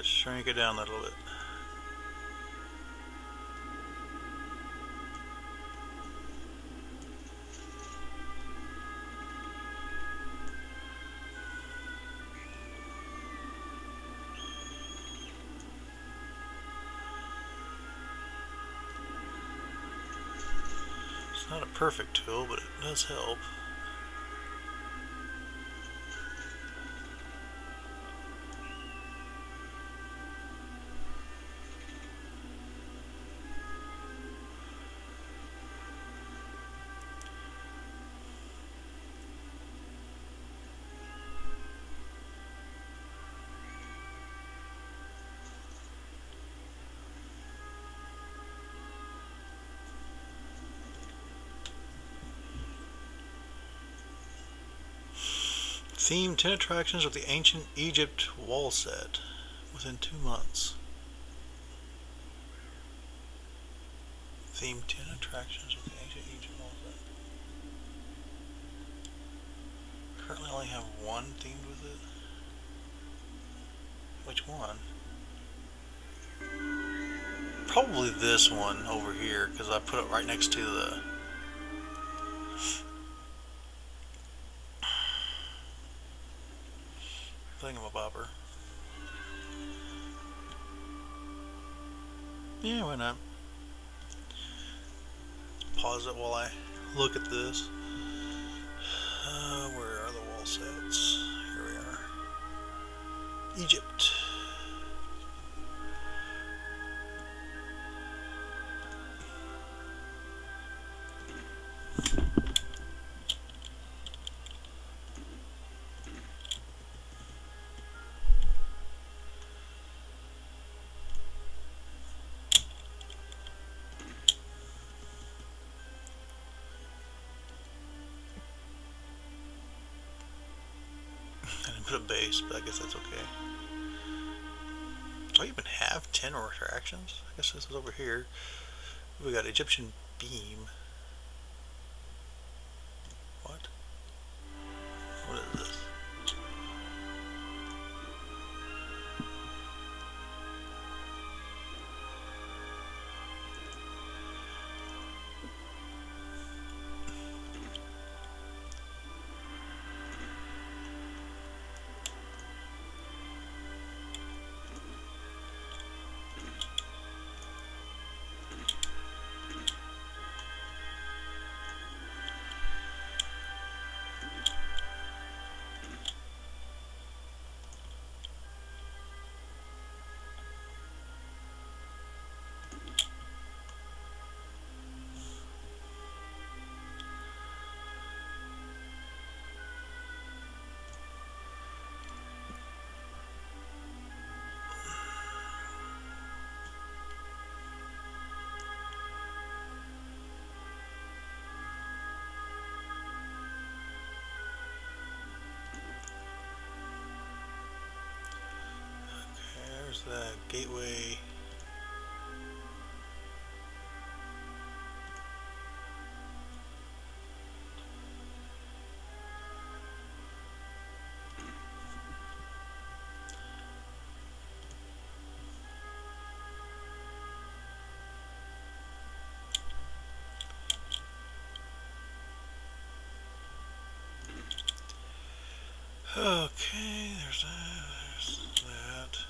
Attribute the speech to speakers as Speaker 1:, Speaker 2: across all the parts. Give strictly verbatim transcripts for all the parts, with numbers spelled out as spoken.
Speaker 1: shrink it down a little bit. It's not a perfect tool, but it does help. Theme ten attractions of the ancient Egypt wall set within two months. Theme ten attractions of the ancient Egypt wall set. Currently only have one themed with it. Which one? Probably this one over here, because I put it right next to the thingamabobber. Yeah, why not? Pause it while I look at this. Uh, where are the wall sets? Here we are. Egypt. Put a base, but I guess that's okay. Do I even have ten attractions? I guess this is over here. We got Egyptian beam. What? What is this? There's the gateway. Okay, there's that, there's that.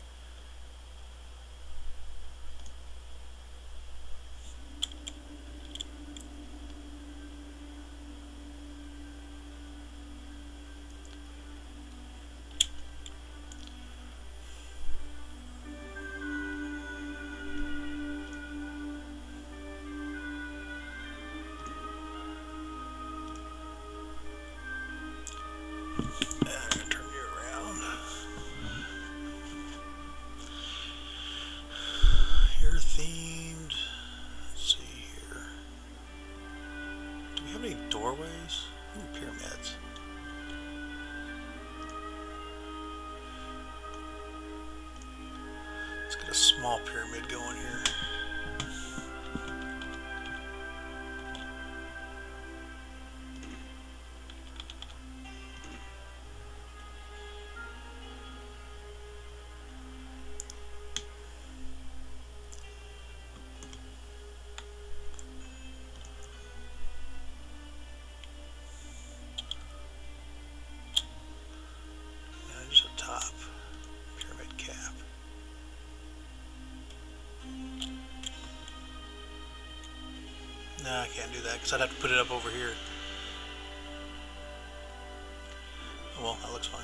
Speaker 1: Doorways? Ooh, pyramids. Let's get a small pyramid going here. Nah, I can't do that because I'd have to put it up over here. Oh well, that looks fine.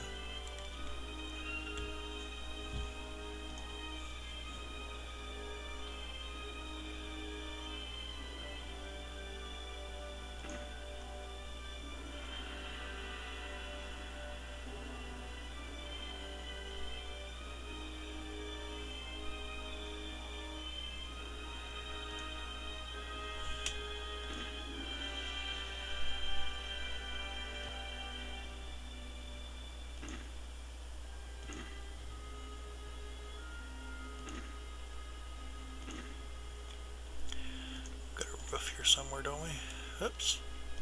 Speaker 1: Got a roof here somewhere, don't we? Oops.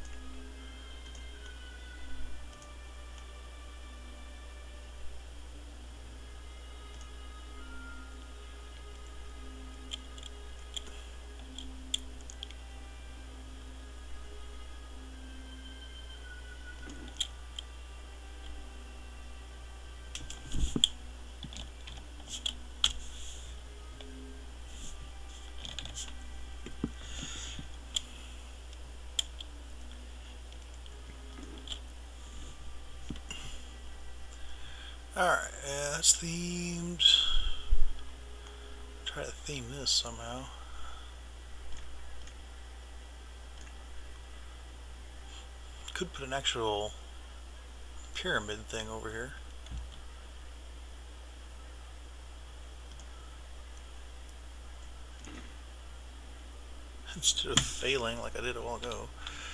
Speaker 1: Alright, yeah, that's themed. Try to theme this somehow. Could put an actual pyramid thing over here. Instead of failing like I did a while ago.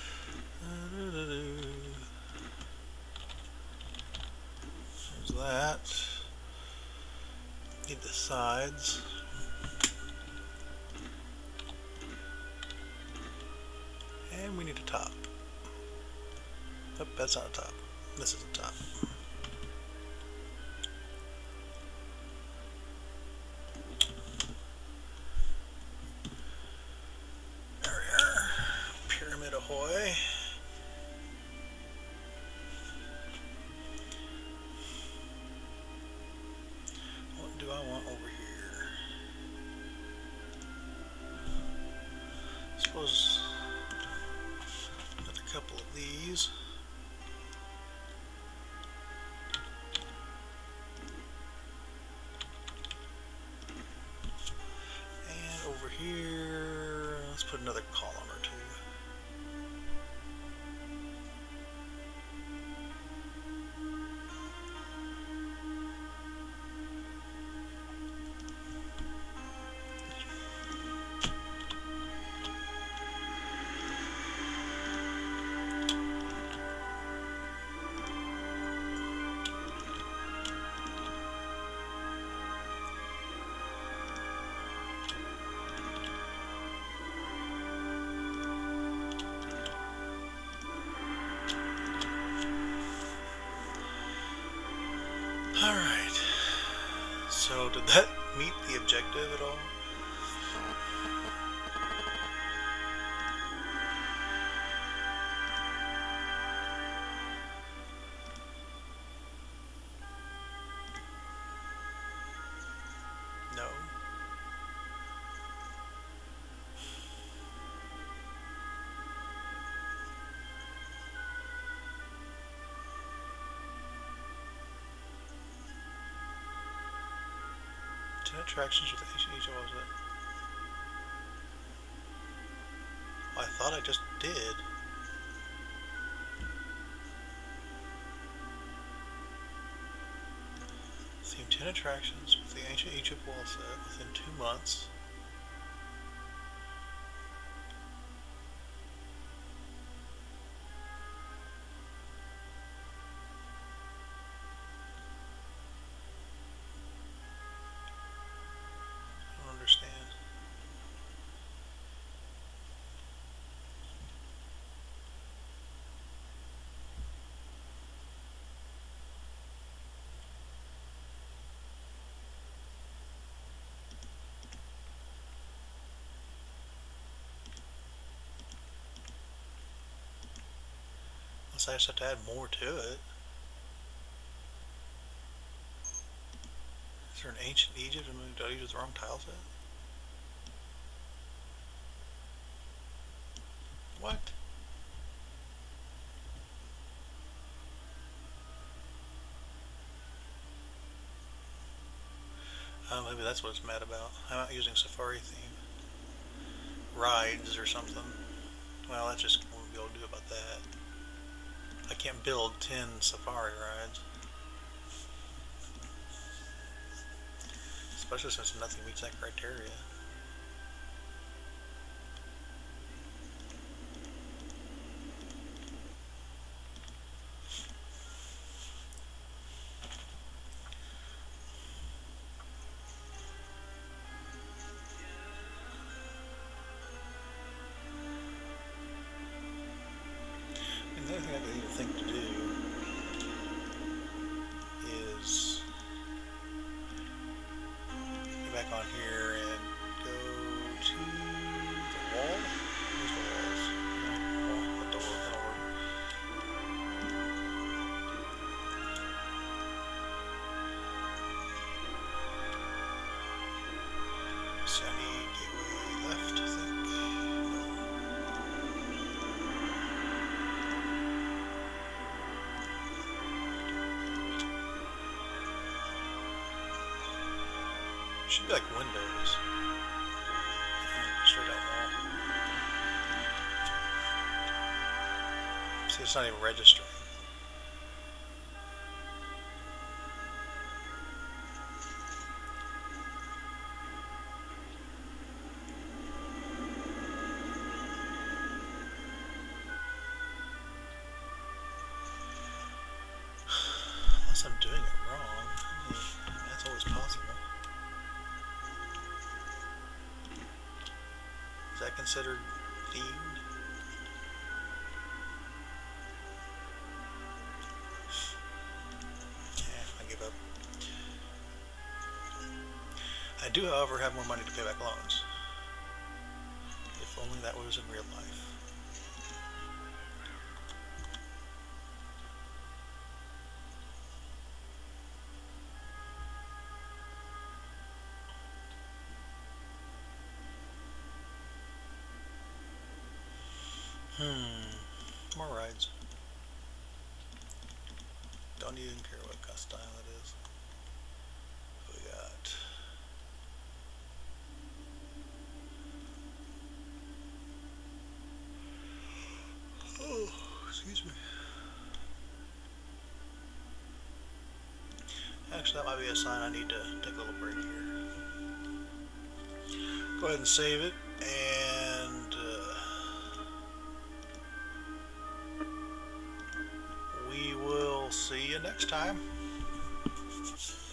Speaker 1: There's that. Need the sides. And we need a top. Nope, that's not a top. This is a top. There we are. Pyramid ahoy. What do I want over here? I suppose another couple of these. Over here, let's put another column or two. Alright, so did that meet the objective at all? No. Ten attractions with ancient Egypt, what was it? Oh, I thought I just did. Theme ten attractions with the ancient Egypt wall set within two months. I don't understand. Unless I just have to add more to it. Is there an ancient Egypt? I mean, did I use the wrong tile set? What? Oh, maybe that's what it's mad about. I'm not using Safari theme. Rides or something. Well, that's just what we'll be able to do about that. I can't build ten Safari rides. Especially since nothing meets that criteria. And the other thing I could even think to do is get back on here and go to the wall. Where's the walls? Oh, the door. That'll work. Sunny gateway left, I think. No. Should be like windows. Yeah, straight out wall. See, it's not even registering. Unless I'm doing it wrong. I mean, that's always possible. Is that considered themed? Yeah, I give up. I do, however, have more money to pay back loans. If only that was in real life. Hmm. More rides. Don't even care what style it is. What we got? Oh, excuse me. Actually, that might be a sign I need to take a little break here. Go ahead and save it, and uh, we will see you next time.